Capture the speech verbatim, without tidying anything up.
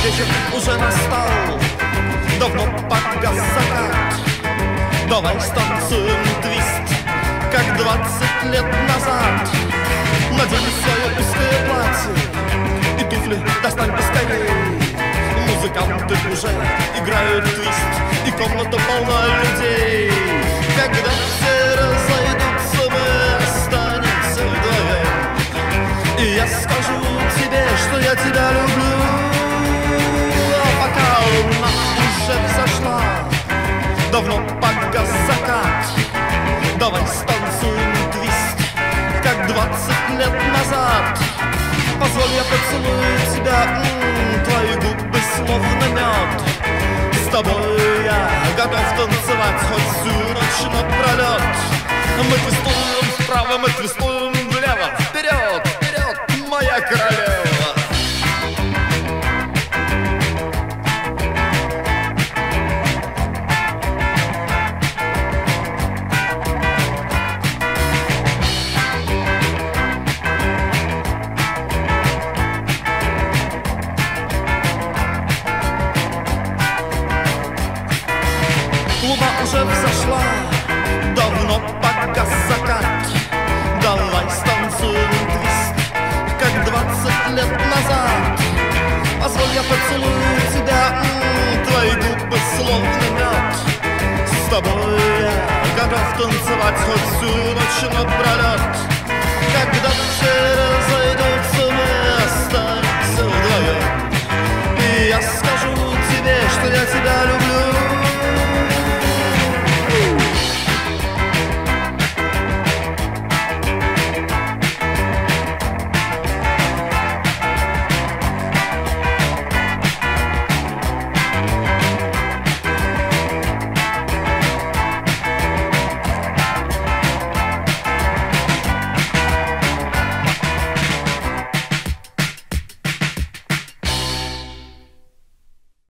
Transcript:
вечер уже настал, давно погас закат. Давай станцуем твист, как двадцать лет назад. Надень свое узкое платье и туфли достань поскорей. Музыканты уже играют твист, и комната полна людей. Когда все разойдутся, мы останемся вдвоем, и я скажу тебе, что я тебя люблю. А пока луна уже взошла, давно погас закат. Давай станцуем твист, как двадцать лет назад. Позволь, я поцелую тебя, м-м, твои губы словно мед. С тобой я готов танцевать хоть всю ночь напролет. Мы твистуем вправо, мы твистуем влево. Вперед, вперед, моя королева. Луна уже взошла, давно погас закат. Давай станцуем твист, как двадцать лет назад. Позволь, я поцелую тебя, м-м, твои губы словно мед. С тобой я готов танцевать хоть всю ночь напролет. Когда все разойдутся, мы останемся вдвоем, и я скажу тебе, что я тебя люблю.